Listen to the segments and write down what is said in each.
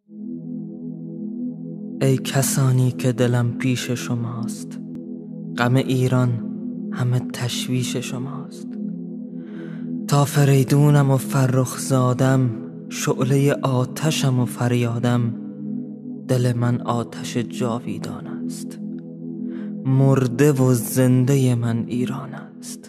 ای کسانی که دلم پیش شماست، غم ایران همه تشویش شماست. تا فریدونم و فرخ زادم، شعله آتشم و فریادم. دل من آتش جاویدان است، مرده و زنده من ایران است.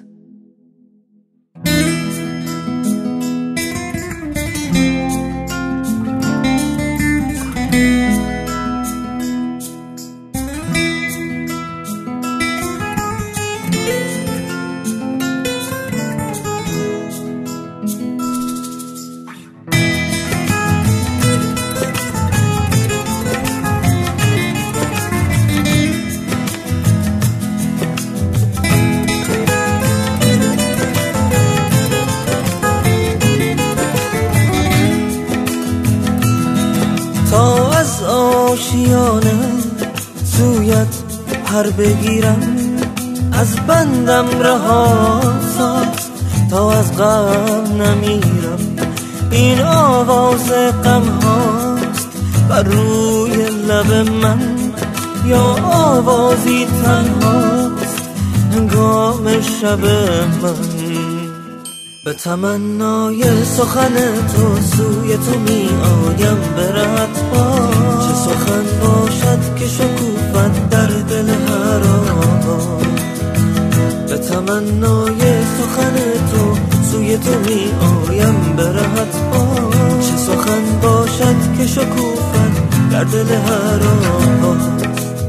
تا از آشیانه سویت پر بگیرم، از بندم رها ساز تا از غم نمیرم. این آواز غم هاست بر روی لب من، یا آوازی تنهاست هنگام شب من. به تمنای سخن تو سوی تو می آیم به رطبا. چه سخن باشد که شکوفت در دل هر آواز. به تمنای سخن تو سوی تو می آیم به رطبا. چه سخن باشد که شکوفت در دل هر آواز.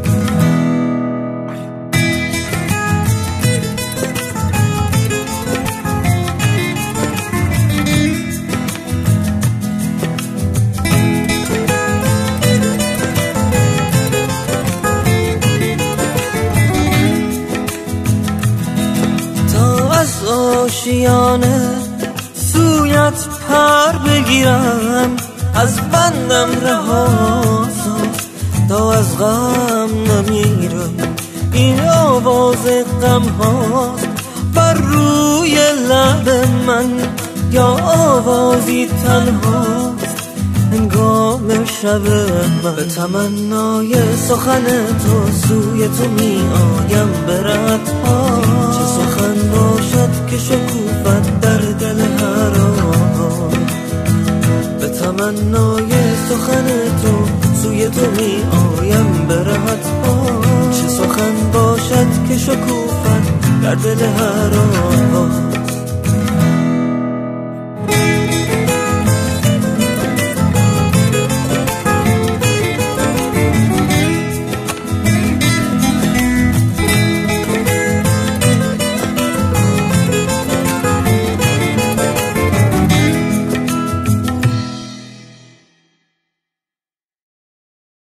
آشیانه سویت پر بگیرم، از بندم رها ساز تا از غم نمیرم. این آواز غم هاست بر روی لب من، یا آوازی تنهاست هنگام شب من. به تمنای سخن تو سوی تو می آیم به رطبا. چه سخن باشد که شکوفت در دل هر آواز. به تمنای سخن تو سوی تو می آیم به رطبا. چه سخن باشد که شکوفت در دل هر آواز.